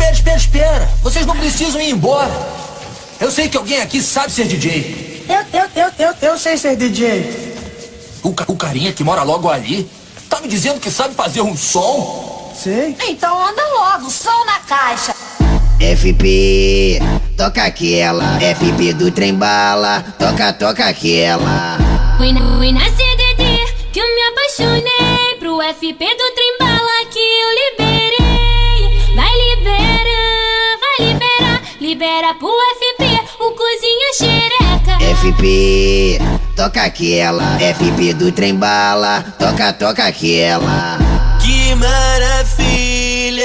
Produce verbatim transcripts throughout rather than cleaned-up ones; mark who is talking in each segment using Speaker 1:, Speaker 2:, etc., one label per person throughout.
Speaker 1: espera, espera, espera. Vocês não precisam ir embora. Eu sei que alguém aqui sabe ser D J.
Speaker 2: Eu, eu, eu, eu, eu sei ser D J.
Speaker 1: O, o carinha que mora logo ali tá me dizendo que sabe fazer um som?
Speaker 2: Sei.
Speaker 3: Então anda logo, som na caixa.
Speaker 4: F P, toca aquela. F P do trem bala, toca, toca aquela.
Speaker 5: Fui na, fui na C D D que eu me apaixonei. Pro F P do trem bala que eu liberei. Vai liberar, vai liberar. Libera pro F P o cozinha xereca.
Speaker 4: F P, toca aquela. F P do trem bala, toca, toca aquela.
Speaker 6: Que maravilha,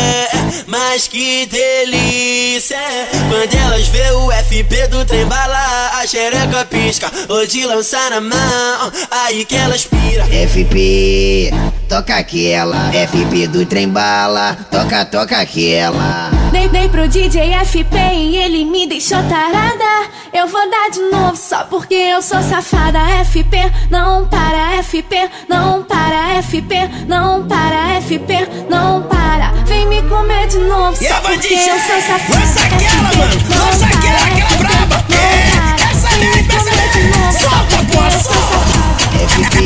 Speaker 6: mas que delícia. Quando elas vê o F P do trem bala, a xereca pisca, ou de lançar na mão, aí que elas pira.
Speaker 4: F P, toca aquela. F P do trem bala, toca, toca aquela.
Speaker 5: Dei, dei pro D J F P e ele me deixou tarada. Eu vou dar de novo só porque eu sou safada. F P, não para, F P, não para, F P, não para, F P, não para. Vem me comer de novo só porque eu sou safada.
Speaker 6: Lança aquela, mano, lança aquela, aquela braba. Essa mesmo, essa mesmo. Solta a porra, solta.
Speaker 4: F P,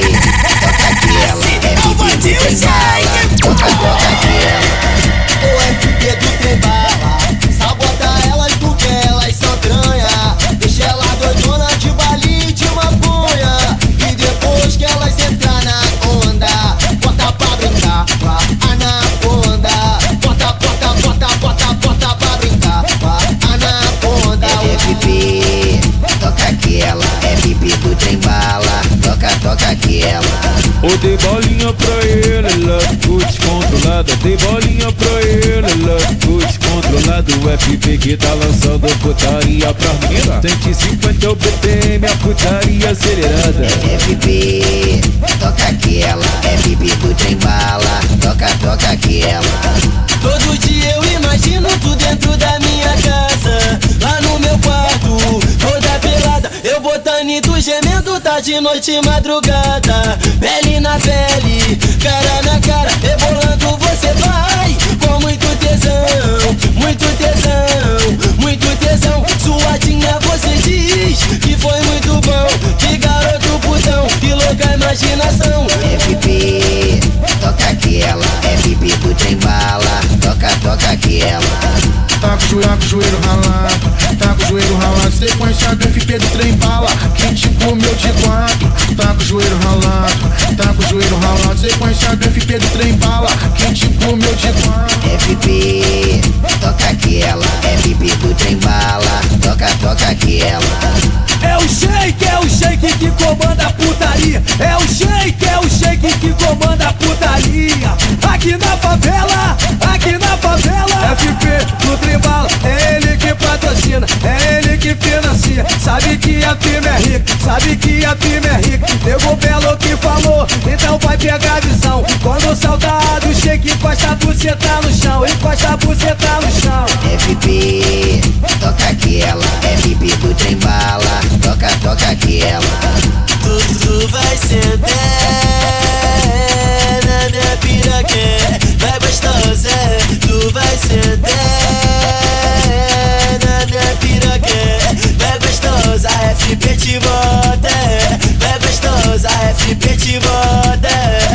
Speaker 4: toca aquela. F P do trem bala, toca, toca aquela.
Speaker 7: O F P do trem bala, sabota elas porque elas são tranha. Deixa ela doidona de balinha e de maconha. E depois que elas entrar na onda, bota pra brincar com a anaconda. Bota, bota, bota, bota, bota pra brincar com a anaconda.
Speaker 4: F P, toca aquela. F P do trem bala, toca, toca aquela.
Speaker 8: Ô, dei bolinha pra ele, ela ficou descontrolada. Dei bolinha pra ele, ela ficou descontrolada. O F P que tá lançando putaria pra mina. cento e cinquenta é o B P M, a putaria acelerada.
Speaker 4: F P, toca aquela. F P do trem bala, toca, toca aquela.
Speaker 6: Todo dia eu imagino tu dentro da minha casa, lá no meu quarto, toda pelada. Eu botando e tu gemendo, tá de noite e madrugada. Pele na pele, cara na cara, rebolando você vai com muito tesão, muito tesão, muito tesão. Suadinha você diz que foi muito bom, que garoto putão, que louca imaginação.
Speaker 4: F P, toca aquela. F P do trem bala, toca, toca aquela.
Speaker 9: Tá com o joelho, com o joelho ralado, tá com o joelho ralado. Sequência do F P do trem bala, que te comeu de quatro. Tá com o joelho ralado, tá com o joelho ralado. Sequência do F P do trem bala, que te comeu de quatro.
Speaker 4: F P, toca aquela. F P do trem bala, toca, toca aquela.
Speaker 1: É o shake, é o shake que comanda a putaria. É o shake, é o shake que comanda a putaria. Aqui na favela, aqui na favela. F P do trem bala, é ele que patrocina, é ele que financia. Sabe que a firma é rica, sabe que a firma é rica. Pegou o belo que falou, então vai pegar a visão. Quando o saudado shake, encosta a buceta no chão, encosta a buceta no chão.
Speaker 4: F P, toca aquela. F P do trem bala, toca, toca aquela.
Speaker 6: Tu, tu vai sentar na minha piroquê, vai gostosa. Tu vai sentar na minha piroquê, vai gostosa. F P te bota, vai gostosa. F P te bota.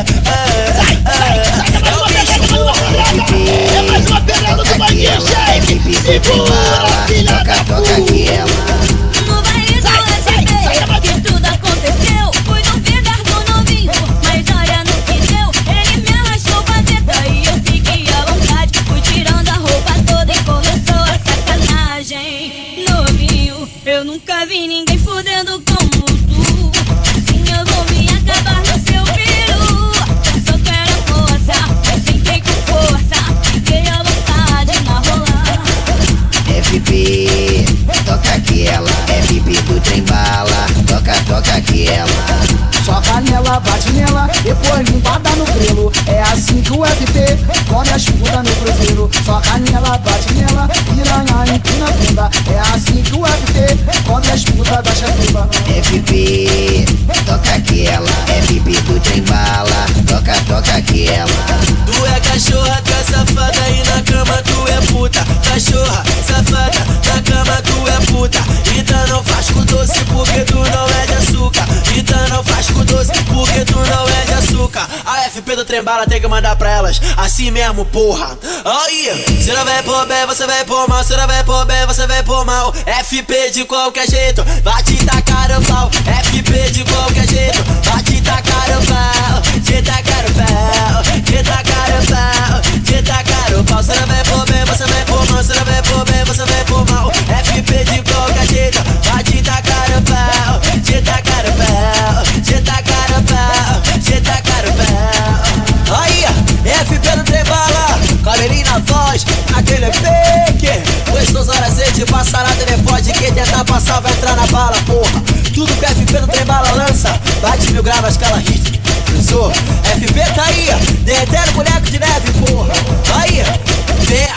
Speaker 4: É mais uma pegada do Bandinho Shake. Segura, toca, toca aquela.
Speaker 5: No baile do F P que tudo aconteceu. Fui no vidar do novinho, mas olha no que deu. Ele me arrastou pra dentro e eu fiquei à vontade. Fui tirando a roupa toda e começou a sacanagem. Novinho, eu nunca vi ninguém fudendo como tu. Assim eu vou me acabar no seu peru. Pensou que era força, eu fiquei com força. Fiquei à vontade na rolar.
Speaker 4: F P, toca aquela. F P do trem bala, toca, toca aquela.
Speaker 2: Só canela, bate nela, depois limpada no grelo. É assim que o F P come as putas no cruzeiro. Só canela, bate nela, piranha empina a bunda. É assim que o F P come as putas da chatuba.
Speaker 4: F P, toca aquela. F P do trem bala, toca, toca aquela.
Speaker 6: Tu é cachorra, tu é safada e na cama tu é trembala tem que mandar pra elas. Assim mesmo, porra. Aí, se não vem por bem, você vem por mal. Se não vem por bem, você vem por mal. F P de qualquer jeito, vai te tacar o pau. F P de qualquer jeito, vai te tacar o pau. Te tacar o pau, te tacar o pau, te tacar o pau. Se não vem por bem, você vem por mal. Se não vem por bem, você vem por mal. F P de qualquer jeito, vai te tacar o pau. Te tacar o pau, te tacar o pau, te tacar o pau. Aí, F P no trem bala, cabelinho na voz, aquele fake. Duas horas de passarada, nem pode. Quem tentar passar vai entrar na bala, porra. Tudo que F P no trem bala lança, bate mil graus na escala hit. Pensou? F P tá aí, derretendo boneco de neve, porra. Aí, vem.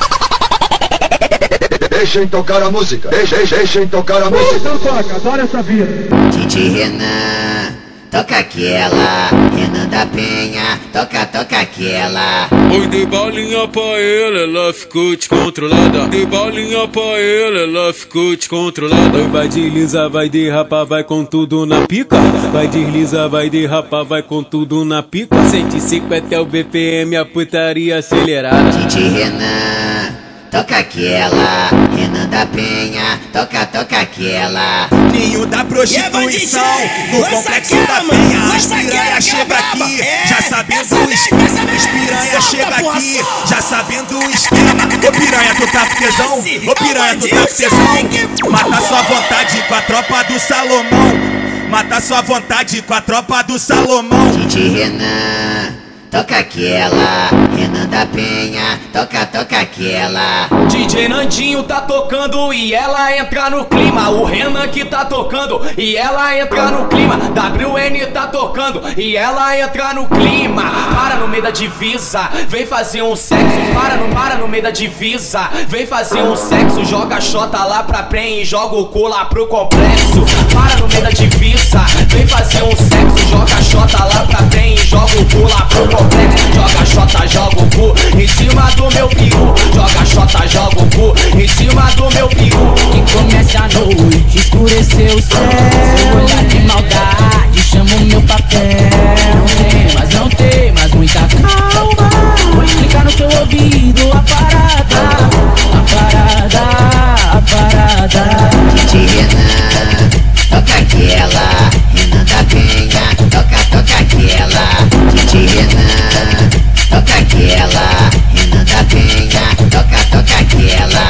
Speaker 10: Deixem tocar a música, deixem, deixem tocar a música.
Speaker 1: Então toca, adoro essa vida.
Speaker 4: Titi Renan, toca aquela. Renan da Penha, toca, toca aquela.
Speaker 8: Oi, dei bolinha pra ela, ela ficou descontrolada. Dei bolinha pra ela, ela ficou descontrolada. Oi, vai deslizar, vai derrapar, vai com tudo na pica. Vai deslizar, vai derrapar, vai com tudo na pica. cento e cinquenta é o B P M, a putaria acelerada.
Speaker 4: Titi Renan, toca aquela. Renan da Penha, toca, toca aquela.
Speaker 11: Ninho da prostituição, no complexo da Penha. As piranha chega aqui, já sabendo o esquema. As piranha chega aqui, já sabendo o esquema. Ô piranha, tu tá com tesão? Ô piranha, tu tá com tesão? Mata sua vontade com a tropa do Salomão. Mata sua vontade com a tropa do Salomão.
Speaker 4: Titi Renan, toca aquela. Renan da Penha, toca, toca aquela.
Speaker 1: D J Nandinho tá tocando e ela entra no clima. O Renan que tá tocando e ela entra no clima. W N tá tocando e ela entra no clima. Para no meio da divisa, vem fazer um sexo. Para no, para no meio da divisa, vem fazer um sexo. Joga a xota lá pra prem e joga o cu lá pro complexo. Para no meio da divisa, vem fazer um sexo. Joga a xota lá pra prem e joga o cu lá pro complexo. Joga a xota, joga o cu em cima do meu peru. Joga a xota, joga o cu em cima do meu peru.
Speaker 12: Que comece a noite, escureceu o céu. Seu olhar de maldade chama o meu papel. Não tem, mas não tem, mas muita calma. Vou explicar no seu ouvido a parada. A parada, a parada.
Speaker 4: Titi Renan, toca aquela. Renan da Penha, toca, toca aquela. Titi Renan, toca aquela. Renan da Penha, toca, toca aquela.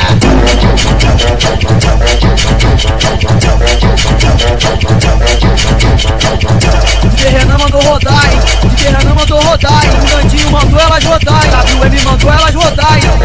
Speaker 2: D J Renan mandou rodar, hein? D J Renan mandou rodar, hein? O Nandinho mandou elas rodar, hein? W M mandou elas rodar, hein?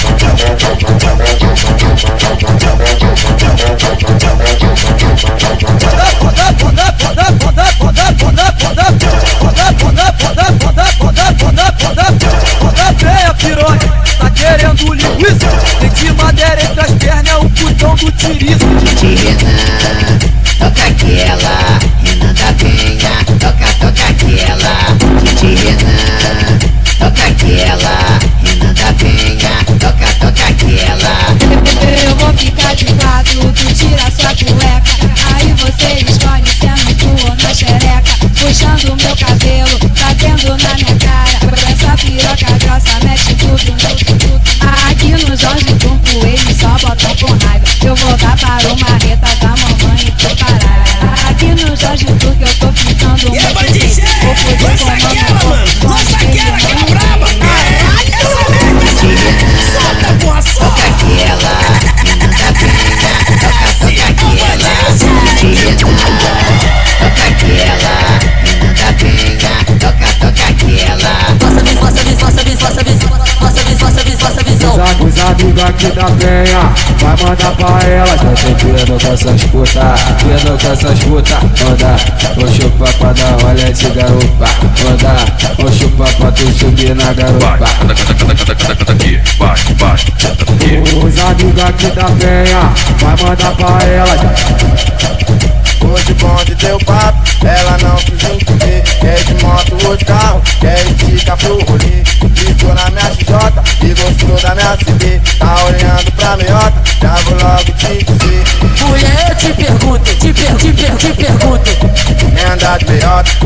Speaker 2: Venha, piranha, tá querendo linguiça? Tem de madeira entre as pernas, é o putão do tiriço.
Speaker 4: Titi Renan, toca aquela. Renan da Penha, toca, toca aquela. Titi Renan, toca aquela. Renan da Penha, toca, toca aquela.
Speaker 5: Eu vou ficar de quatro, tu tira sua cueca. Aí você escolhe se é no cu ou na xereca. Puxando meu cabelo, batendo na minha cara. Essa piroca grossa mexe tudo, tudo, tudo. Aqui no Jorge Turco eles só botam com raiva. Eu vou dar para o marreta da mamãe e pro caralho. Aqui no Jorge Turco eu tô ficando muito feliz. Vou poder comandar o corpo. Nossa, aquela que é braba. Caralho, essa merda. Solta, porra, solta.
Speaker 4: Toca aquela. Renan da Penha, toca, toca aquela. Titi Renan, toca aquela. Renan da Penha, toca, toca aquela.
Speaker 6: Faça visão, faça visão, faça visão, faça visão, faça visão, faça visão, faça visão.
Speaker 1: Os amigos aqui da Penha, vai mandar pra ela.
Speaker 12: Já tô pedindo com essas putas, pedindo com essas putas. Manda, vou chupar pra dar olha de garupa. Manda, vou chupar pra tu subir na garupa.
Speaker 8: Vai, vai, vai.
Speaker 1: Os amigos aqui da Penha, vai mandar pra ela.
Speaker 7: Hoje bonde deu papo, ela não quis entender. Quer de moto ou de carro, quer estica pro rolê. Ficou na minha X J e gostou da minha C D. Tá olhando pra meiota, já vou logo te dizer.
Speaker 6: Mulher, eu te pergunto, te pergunto, te pergunto, te pergunto.
Speaker 7: É andar de meiota, cê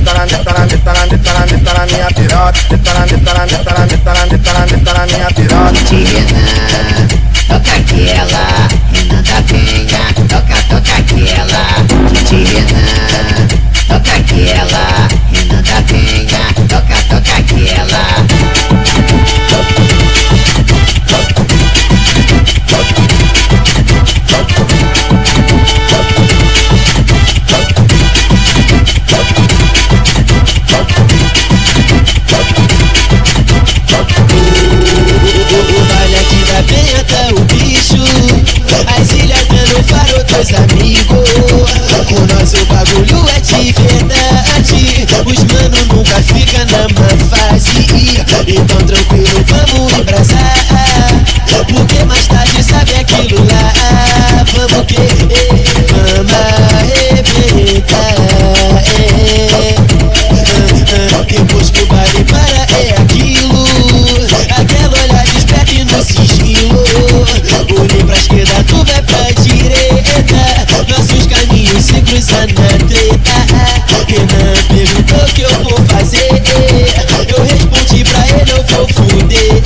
Speaker 9: detona, detona, detona, detona, detona minha piroca. Detona, detona, detona, detona, detona, detona minha piroca.
Speaker 4: D J Renan, toca aquela, Renan da Penha, toca, toca aquela. D J Renan, toca aquela, Renan da Penha, toca, toca aquela.
Speaker 6: Amigos, o nosso bagulho é de verdade. Os mano nunca fica na má fase. Então tranquilo, vamos embrasar. Porque mais tarde sabe aquilo lá. Vamos que vamos arrebentar. Depois que o baile para é aquilo. Aquela olhada esperta no sigilo. Olhei pra esquerda, tu vai pra direita. Nossos caminhos se cruzam na treta. Renan perguntou o que eu vou fazer. Eu respondi pra ele, eu vou fuder.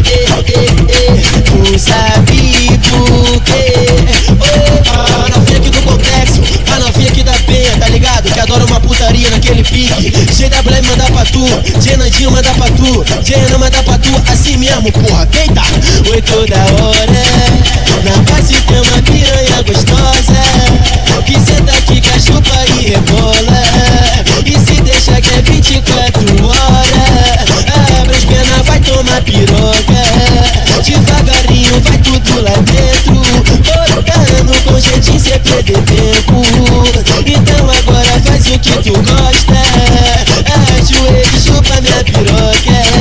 Speaker 6: Tu sabe por quê? Oh, a novinha aqui do complexo, a novinha aqui da Penha, tá ligado? Que adora uma putaria naquele pique. J W M manda pra tu, J Nandinho manda pra tu, J Renan manda pra tu, assim mesmo, porra, deita. Oi toda hora, na base tem uma piranha gostosa, que senta aqui, cachupa e rebola. E se deixa que é vinte e quatro horas, abre as pernas, vai tomar piroca. Devagarinho vai tudo lá dentro, botando com jeitinho sem perder tempo. Então agora faz o que tu gosta, ajoelha e chupa minha piroca.